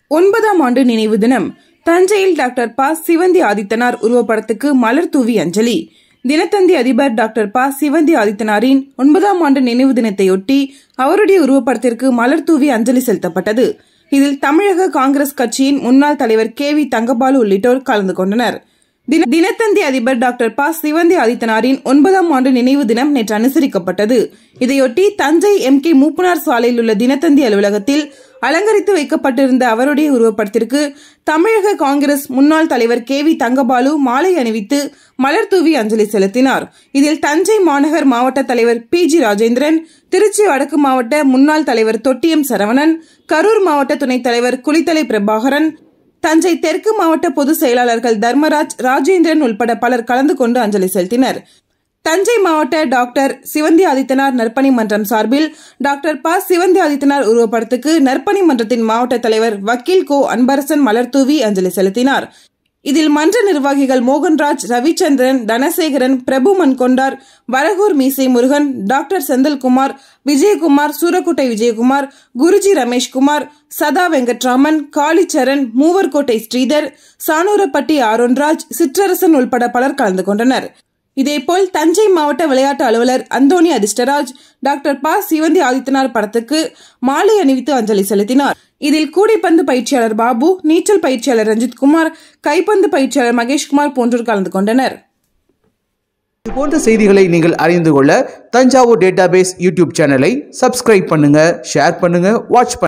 9ஆம் ஆண்டு நினைவு தினம். தஞ்சையில் டாக்டர் ப. சிவந்தி ஆதித்தனார் உருவப்படத்துக்கு மலர் தூவி அஞ்சலி. தினத்தந்தி அதிபர் டாக்டர் ப. சிவந்தி ஆதித்தனாரின் 9ஆம் ஆண்டு நினைவு தினத்தையொட்டி அவருடைய உருவப்படத்திற்கு மலர் தூவி அஞ்சலி செலுத்தப்பட்டது. இதில் தமிழக காங்கிரஸ் கட்சியின் முன்னாள் தலைவர் கே.வி. தங்கபாலு உள்ளிட்டோர் கலந்து கொண்டனர். தினத்தந்தி அதிபர் டாக்டர் ப. சிவந்தி ஆதித்தனாரின் 9ஆம் ஆண்டு நினைவு தினம் நேற்று அனுசரிக்கப்பட்டது. இதையொட்டி தஞ்சை M.K. மூப்பனார் சாலையில் உள்ள தினத்தந்தி அலுவலகத்தில் அலங்கரித்து வைக்கப்பட்டிருந்த அவருடைய உருவப்படத்திற்கு தமிழக காங்கிரஸ் முன்னாள் தலைவர் கே.வி. தங்கபாலு மாலை அணிவித்து மலர் தூவி அஞ்சலி செலுத்தினார். இதில் தஞ்சை மாநகர் மாவட்ட தலைவர் P.G. ராஜேந்திரன், திருச்சி வடக்கு மாவட்ட முன்னாள் தலைவர் தொட்டியம் சரவணன், கரூர் மாவட்ட துணைத் தலைவர் குளித்தலை பிரபாகரன், தஞ்சை தெற்கு மாவட்ட பொதுச் செயலாளர்கள் தர்மராஜ், ராஜேந்திரன் உள்பட பலர் கலந்து கொண்டு அஞ்சலி செலுத்தினர். தஞ்சை மாவட்ட டாக்டர் சிவந்தி ஆதித்தனார் நற்பணி மன்றம் சார்பில் டாக்டர் ப. சிவந்தி ஆதித்தனார் உருவப்படத்துக்கு நற்பணி மன்றத்தின் மாவட்ட தலைவர் வக்கீல் கோ. அன்பரசன் மலர் தூவி அஞ்சலி செலுத்தினார். இதில் மன்ற நிர்வாகிகள் மோகன்ராஜ், ரவிச்சந்திரன், தனசேகரன், பிரபு மன்கொண்டார், வரகூர் மீசை முருகன், டாக்டர் செந்தில்குமார், விஜயகுமார், சூரக்கோட்டை விஜயகுமார், குருஜி ரமேஷ்குமார், சதா வெங்கட்ராமன், காளிச்சரண், மூவர்கோட்டை ஸ்ரீதர், சானூரப்பட்டி ஆரோன்ராஜ், சிற்றரசன் உள்பட பலர் கலந்து கொண்டனர். இதேபோல் தஞ்சை மாவட்ட விளையாட்டு அலுவலர் அந்தோணி அதிர்ஷ்டராஜ் டாக்டர் ப. சிவந்தி ஆதித்தனார் படத்துக்கு மாலை அணிவித்து அஞ்சலி செலுத்தினார். இதில் கூடைப்பந்து பயிற்சியாளர் பாபு, நீச்சல் பயிற்சியாளர் ரஞ்சித்குமார், கைப்பந்து பயிற்சியாளர் மகேஷ்குமார் போன்றோர் கலந்து கொண்டனர். இதுபோன்ற செய்திகளை நீங்கள் அறிந்து கொள்ள தஞ்சாவூர் டேட்டாபேஸ் யூடியூப் சேனலை சப்ஸ்கிரைப் பண்ணுங்க, ஷேர் பண்ணுங்க, வாட்ச் பண்ணுங்க.